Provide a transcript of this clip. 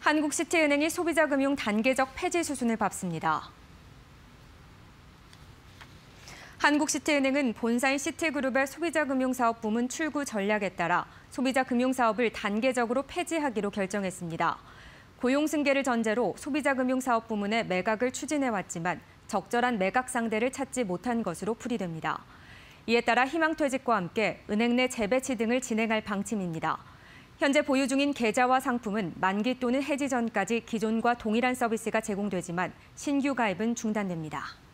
한국시티은행이 소비자금융 단계적 폐지 수순을 밟습니다. 한국시티은행은 본사인 시티그룹의 소비자금융사업 부문 출구 전략에 따라 소비자금융사업을 단계적으로 폐지하기로 결정했습니다. 고용승계를 전제로 소비자금융사업 부문의 매각을 추진해왔지만 적절한 매각 상대를 찾지 못한 것으로 풀이됩니다. 이에 따라 희망퇴직과 함께 은행 내 재배치 등을 진행할 방침입니다. 현재 보유 중인 계좌와 상품은 만기 또는 해지 전까지 기존과 동일한 서비스가 제공되지만 신규 가입은 중단됩니다.